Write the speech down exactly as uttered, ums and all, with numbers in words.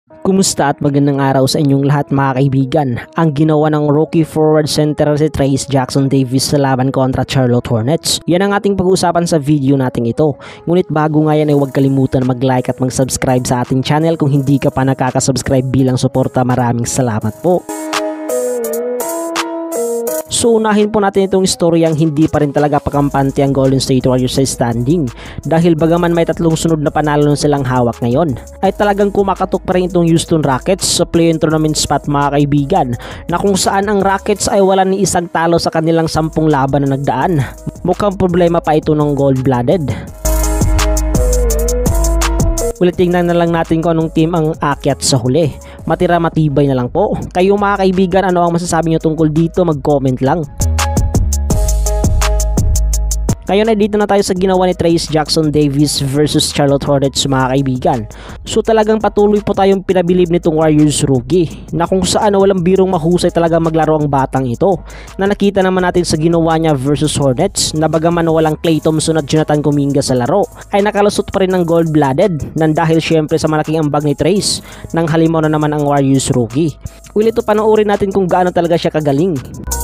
Kumusta at magandang araw sa inyong lahat mga kaibigan. Ang ginawa ng rookie forward center si Trayce Jackson Davis sa laban kontra Charlotte Hornets. Yan ang ating pag-uusapan sa video nating ito. Ngunit bago nga yan ay huwag kalimutan mag-like at mag-subscribe sa ating channel kung hindi ka pa nakaka-subscribe bilang suporta. Maraming salamat po. So unahin po natin itong istoryang hindi pa rin talaga pakampante ang Golden State Warriors sa standing dahil bagaman may tatlong sunod na panalo silang hawak ngayon ay talagang kumakatok pa rin itong Houston Rockets sa play-in tournament spot mga kaibigan, na kung saan ang Rockets ay wala ni isang talo sa kanilang sampung laban na nagdaan. Mukhang problema pa ito ng gold-blooded. Ulit tingnan na lang natin kung anong team ang aakyat sa huli. Matira matibay na lang po. Kayo mga kaibigan, ano ang masasabi nyo tungkol dito? Mag-comment lang. Ngayon ay dito na tayo sa ginawa ni Trayce Jackson Davis versus Charlotte Hornets mga kaibigan. So talagang patuloy po tayong pinabilib nitong Warriors rookie, na kung saan walang birong mahusay talaga maglaro ang batang ito, na nakita naman natin sa ginawa niya versus Hornets, na bagaman walang Klay Thompson at Jonathan Kuminga sa laro ay nakalusot pa rin ng gold-blooded, nang dahil syempre sa malaking ambag ni Trayce, nang halimaw na naman ang Warriors rookie. Well, ito panoorin natin kung gaano talaga siya kagaling.